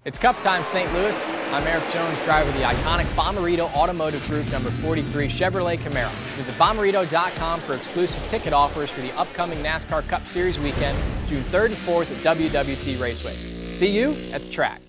It's Cup time, St. Louis. I'm Eric Jones, driver of the iconic Bomarito Automotive Group number 43 Chevrolet Camaro. Visit bomarito.com for exclusive ticket offers for the upcoming NASCAR Cup Series weekend, June 3rd and 4th at WWT Raceway. See you at the track.